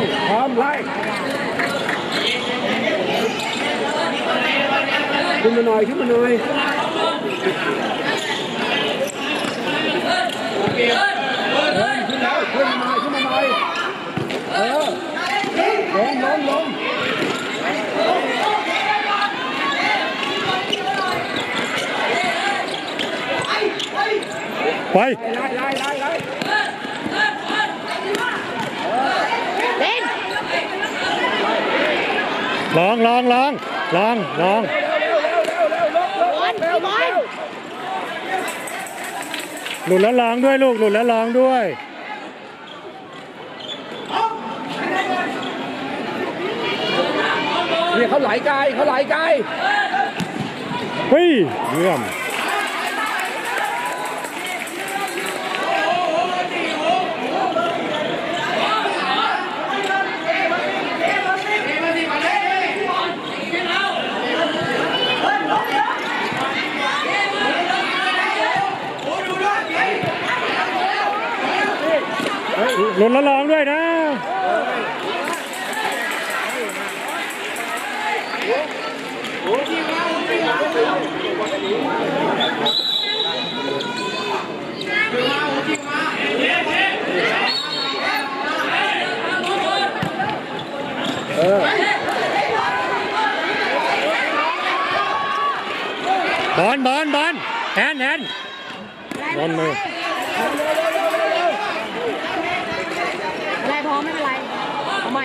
พร้อมไล่ขึ้นมาหน่อยขึ้นมาหน่อยขึ้นแล้วขึ้นมาหน่อยขึ้นมาหน่อยลงไปลองหลุดแล้วลองด้วยลูกหลุดแล้วลองด้วยเนี่ยเขาไหลไกลเฮ้ยเยี่ยมหลุดแล้วลองด้วยนะบอลแฮนบอลมืออะไรพร้อมไม่เป็นไรเอาใหม่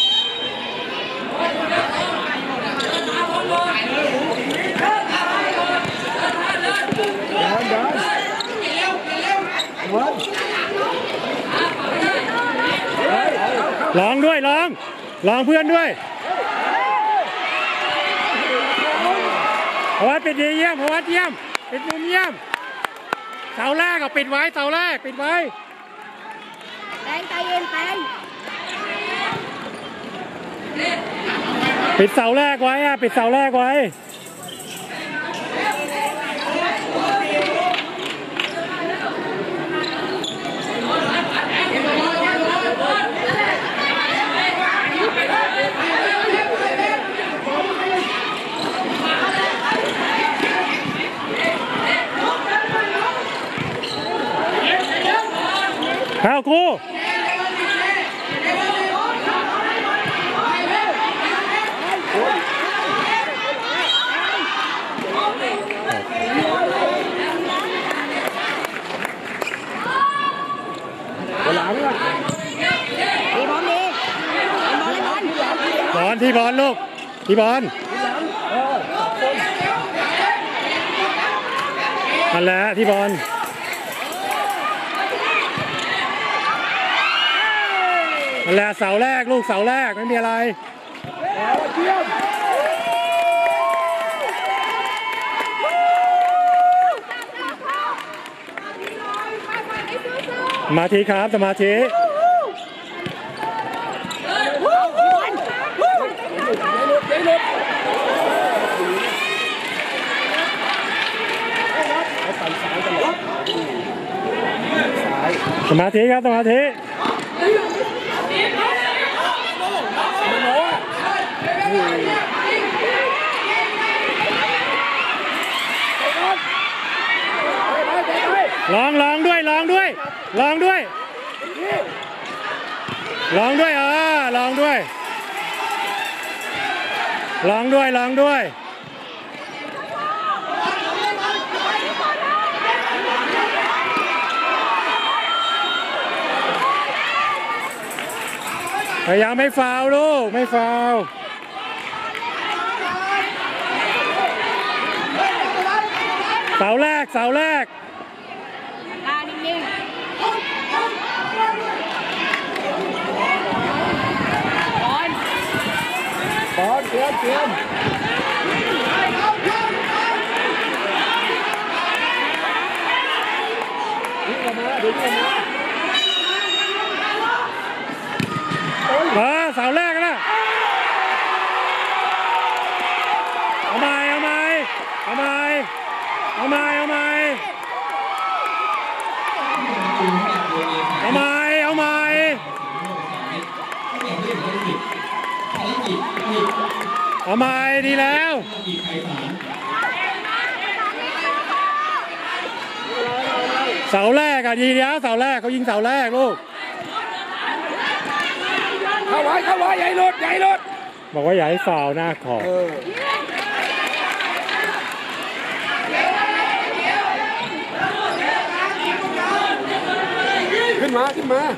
ลองด้วยลองเพื่อนด้วยพวัดปิดดีเยี่ยมพวัดเยี่ยมปิดมุมเยี่ยมเสาแรกปิดไว้เสาแรกปิดไว้แตงใจเย็นแตงปิดเสาแรกไว้ปิดเสาแรกไว้เข้าครูหลังอ่ะดีพร้อมดีบอลที่บอลลูกที่บอลนั่นแหละที่บอลนั่นแหละเสาแรกลูกเสาแรกไม่มีอะไรสมาธิครับสมาธิสมาธิครับสมาธิลองด้วยลองด้วยลองด้วยลองด้วยพยายามไม่ฟาวลูกไม่ฟาวเสาแรกนิ่งบอลเตรียมวิ่งออกมาเดี๋ยววิ่งออกมาเสาแรกนะเอาใหม่เอาใหม่ดีแล้ว เสาแรกอ่ะดีแล้วเสาแรกเขายิงเสาแรกลูกเข้าไว้ใหญ่หลุดบอกว่าอย่าให้ฟาวหน้าขอบขึ้นมา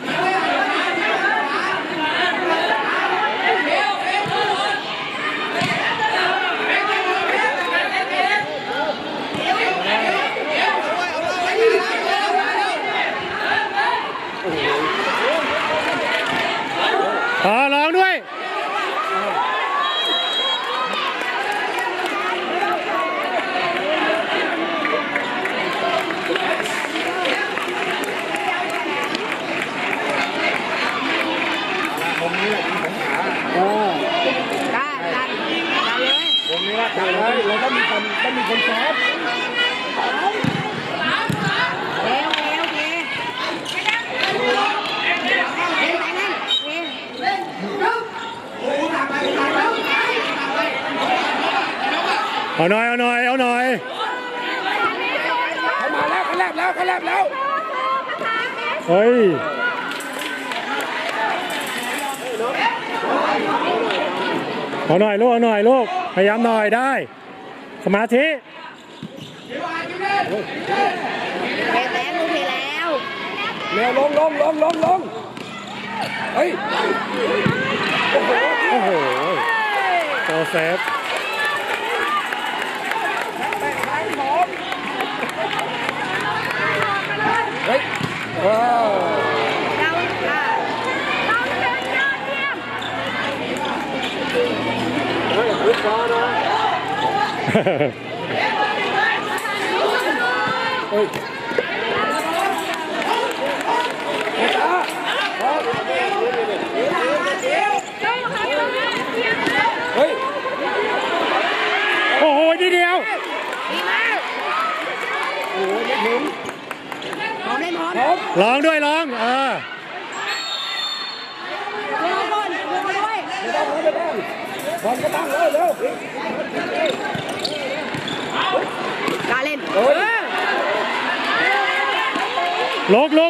ลองด้วยเราต้องมีคนซ้อมเอาหน่อยเขามาแล้วเขาแลบแล้วเฮ้ยเอาหน่อยลูกพยายามหน่อยได้สมาธิเร็วลงเฮ้ยโอ้โหโตเซฟเฮ้ยว้าวลึกฟ้านะเฮ้ยเฮ้ยโอ้โหดีเดียวโอ้ยไม่ถึงพร้อมเล่นพร้อมลองด้วยลองเร็วก่อนด้วยบอลก็ตั้งเร็วการเล่นลุกกร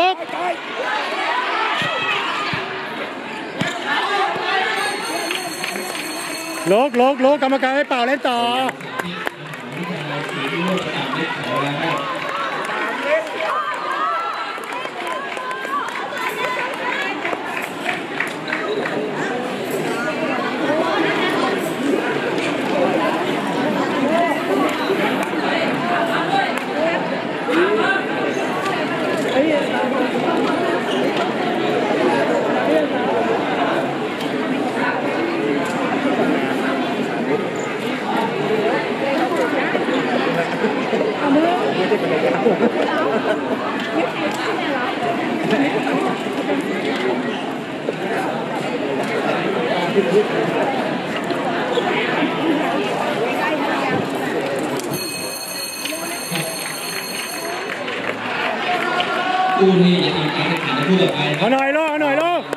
รมการให้เป่าเล่นต่อคู่นี้จะทำการแข่งขันในคู่ต่อไปเอาหน่อยลูกที่มหาวิทยาลัย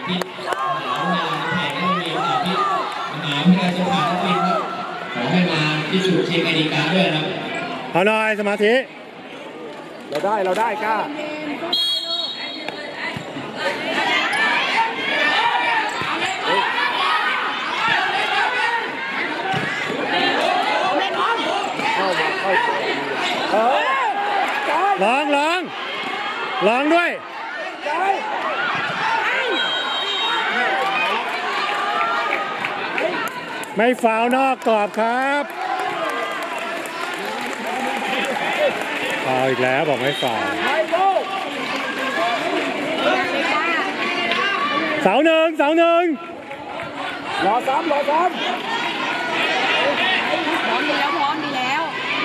แข่งได้มีสาธิตมหาวิทยาลัยสงขลานครินทร์ครับขอให้มาพิสูจน์เช็คไอดีการด้วยนะครับเอาหน่อยสมาธิเราได้กล้าลองด้วยไม่ฟาวนอกกรอบครับฟาวอีกแล้วบอกไม่ฟาวเสาหนึ่งรอซ้ำพร้อมดีแล้ว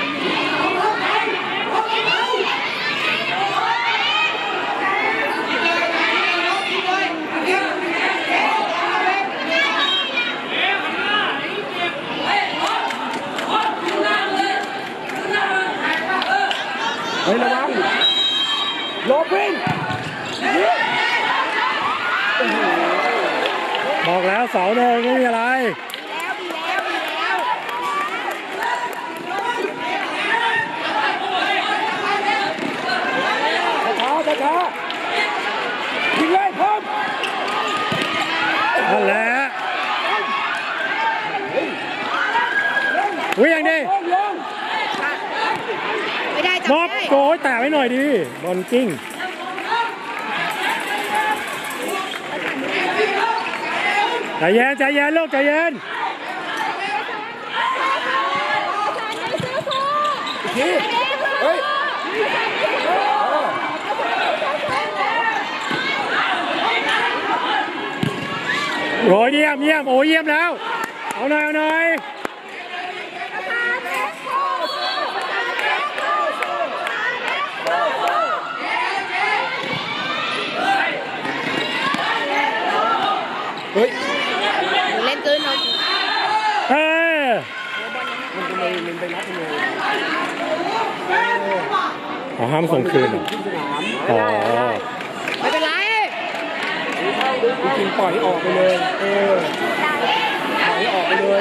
เฮ้ยระวังโลบินบอกแล้วเสาหนึ่งไม่มีอะไรดิบอลกิ้งใจเย็นใจเย็นลูกใจเย็นทีเฮ้ยโอ้ยเยี่ยมเยี่ยมโอ้ยเยี่ยมแล้วเอาหน่อยเอาหน่อยเฮ้ยเล่นคืนหน่อยเฮ้ยมันไปรับเลยอ๋อห้ามส่งคืนเหรออ๋อไม่เป็นไรจริงปล่อยให้ออกไปเลยปล่อยให้ออกไปเลย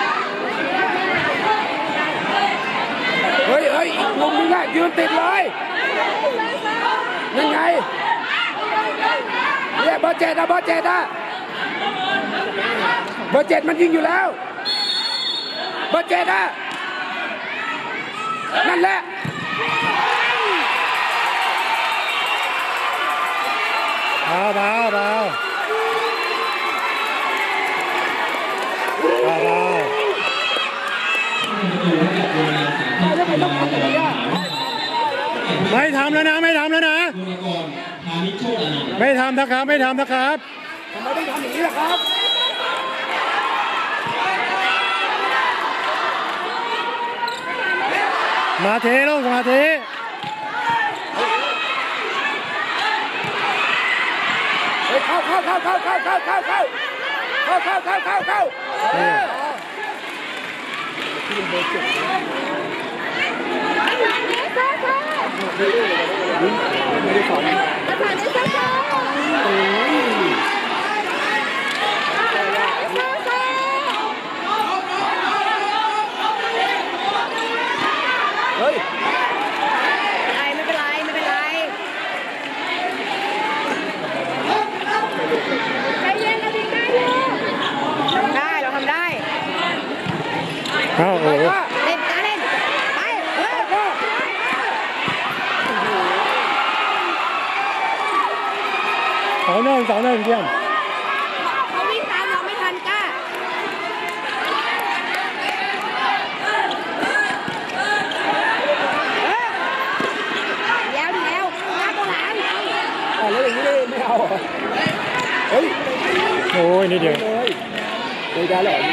เฮ้ยเฮ้ยอีกมุมนึงอะยืนติดเลยยังไงเนี่ยเบอร์ 7นะเบอร์ 7นะเบอร์ 7มันยิงอยู่แล้วเบอร์ 7นะนั่นแหละเบาเบาเบาเบาเบาไม่ทำแล้วนะไม่ทำแล้วนะไม่ทำนะครับไม่ทำนะครับทำไมต้องทำอย่างนี้ล่ะครับมาเทลูกมาเทเข้าเฮ้ยไม่เป็นไรไม่เป็นไรใจเย็นเราทำได้เราทำได้เอาโอ้เล่นการเล่นไปเสาหนึ่งเยี่ยมเขาวิ่งตามเราไม่ทันก้าแล้วหน้าตัวหลังแล้วอย่างนี้เลยไม่เอาเฮ้ยโอ้ยนิดเดียวเลยได้หรอ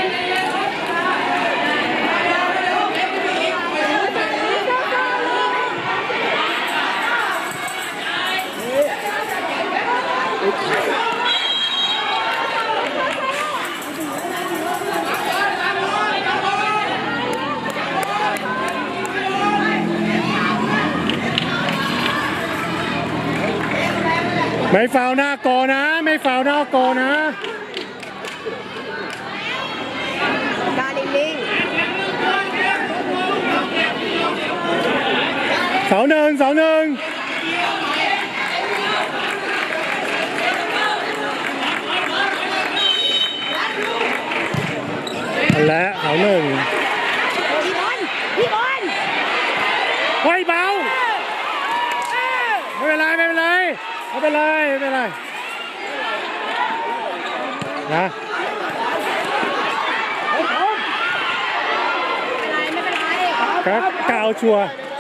ไม่ฟาวหน้าโกนะไม่ฟาวหน้าโกนะการลิงเสาหนึ่งและเสาหนึ่งพี่บอลเฮ้ยเบาไม่เป็นไรนะไม่เป็นไรครับกาวชัว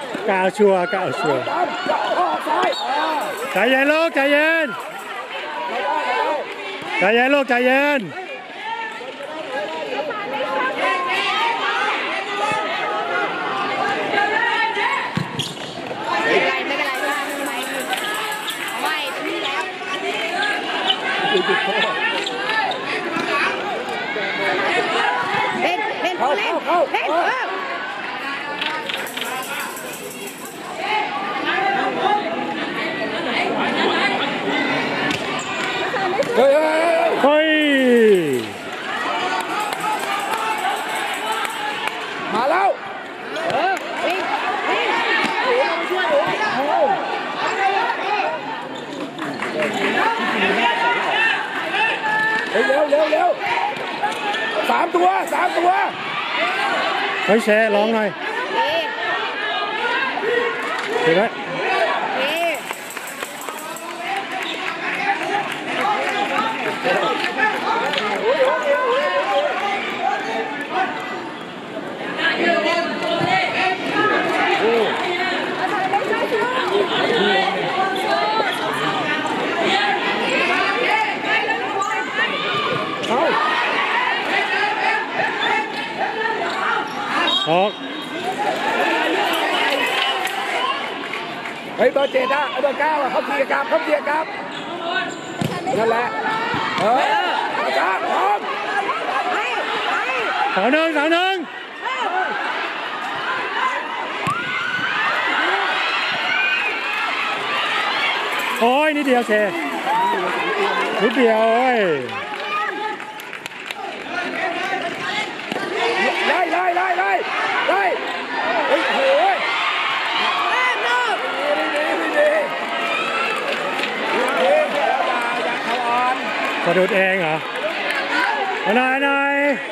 ใจเย็นลูกใจเย็นลูกใจเย็นไม่เป็นไรไม่นี่แล้วเล่นเฮ้ยมาแล้ววิ่งช่วยเร็วสามตัวเฮ้ยแชร์ร้องหน่อยเห็นไหมออกเฮ้ยเบอร์7อะเบอร์9อะเขาเคลียร์กลับนั่นแหละจ้าพร้อมเสาหนึ่งโอ้ยนิดเดียวเชนิดเดียวโอ้ยไล่เฮ้ยโอ้ยอย่าเขาอ่อนสะดุดเองเหรอหน่อย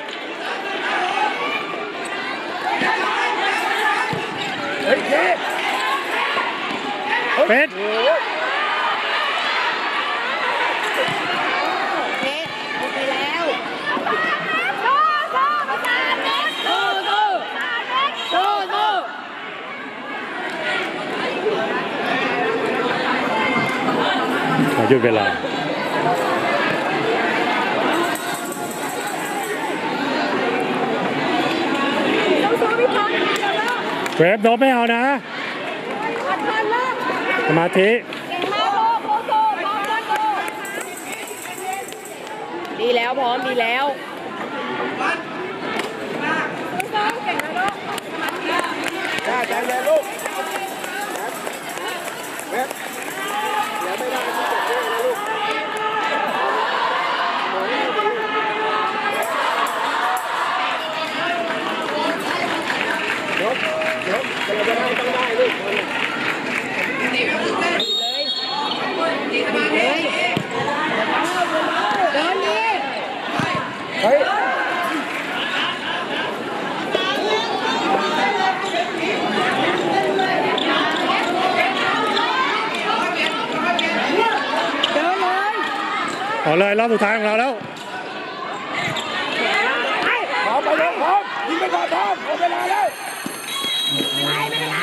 เฮ้ยเจ๊เป็ดโอเคแล้วหยุดเวลาเวฟโดนไม่เอานะสมาธิดีแล้วพร้อมดีแล้วจ้าใจเย็นลูกเว็บเดี๋ยวไม่ได้ที่จะเจ๊นะลูกเดี๋ยวเราจะได้ต้องได้ลูกเดินดีเฮ้ยเอาเลยรอบสุดท้ายของเราแล้วพร้อมไปเลยพร้อมยิงไปก่อนพร้อมหมดเวลาแล้วไม่เป็นไร